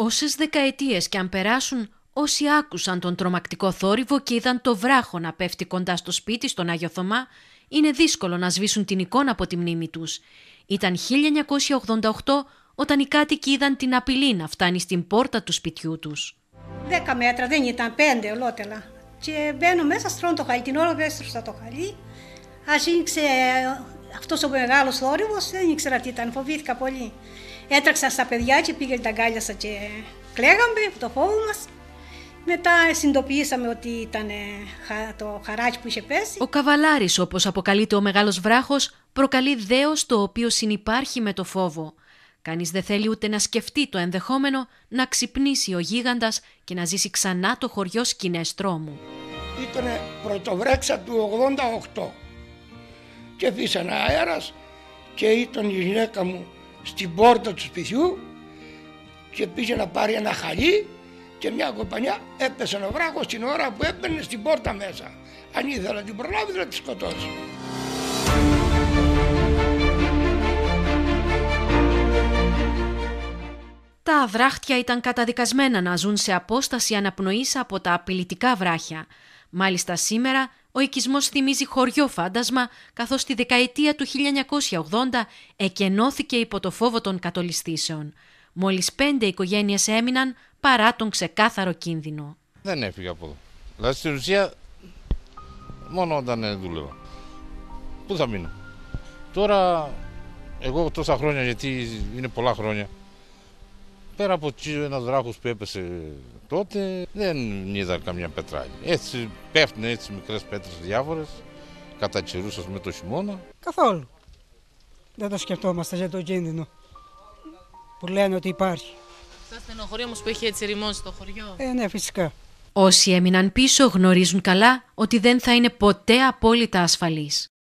Όσες δεκαετίες κι αν περάσουν, όσοι άκουσαν τον τρομακτικό θόρυβο και είδαν το βράχο να πέφτει κοντά στο σπίτι στον Άγιο Θωμά, είναι δύσκολο να σβήσουν την εικόνα από τη μνήμη τους. Ήταν 1988 όταν οι κάτοικοι είδαν την απειλή να φτάνει στην πόρτα του σπιτιού τους. 10 μέτρα, δεν ήταν, 5 ολότελα. Και μπαίνω μέσα, στρώνω το χαλί, την ώρα που έστρωσα το χαλί, άνοιξε αυτός ο μεγάλος θόρυβος, δεν ήξερα τι ήταν, φοβήθηκα πολύ. Έτρεξα στα παιδιά και πήγα τα αγκάλιασα και κλαίγαμε από το φόβο μας. Μετά συνειδητοποιήσαμε ότι ήταν το χαράκι που είχε πέσει. Ο καβαλάρης, όπως αποκαλείται ο μεγάλος βράχος, προκαλεί δέος το οποίο συνυπάρχει με το φόβο. Κανείς δεν θέλει ούτε να σκεφτεί το ενδεχόμενο να ξυπνήσει ο γίγαντας και να ζήσει ξανά το χωριό σκηνές τρόμου. Ήτανε πρωτοβρέξα του 88 και φύσανε αέρας και ήταν η γυναίκα μου στην πόρτα του σπιτιού και πήγε να πάρει ένα χαλί και μια κοπανιά έπεσε ο βράχος την ώρα που έμπαινε στην πόρτα μέσα. Αν ήθελα να την προλάβει θα τη σκοτώσει. Τα βράχτια ήταν καταδικασμένα να ζουν σε απόσταση αναπνοής από τα απειλητικά βράχια. Μάλιστα σήμερα ο οικισμός θυμίζει χωριό φάντασμα, καθώς τη δεκαετία του 1980 εκενώθηκε υπό το φόβο των κατολιστήσεων. Μόλις 5 οικογένειες έμειναν παρά τον ξεκάθαρο κίνδυνο. Δεν έφυγα από εδώ. Δηλαδή στην ουσία μόνο όταν δούλευα. Πού θα μείνω. Τώρα εγώ τόσα χρόνια, γιατί είναι πολλά χρόνια, πέρα από ένας βράχος που έπεσε τότε, δεν είδα καμιά πετράλη. Έτσι πέφτουν έτσι μικρές πέτρες διάφορες, κατά καιρούς με το χειμώνα. Καθόλου. Δεν το σκεφτόμαστε για το κίνδυνο που λένε ότι υπάρχει. Σας στενοχωρεί όμως που έχει έτσι ρημώσει το χωριό? Ναι, φυσικά. Όσοι έμειναν πίσω γνωρίζουν καλά ότι δεν θα είναι ποτέ απόλυτα ασφαλείς.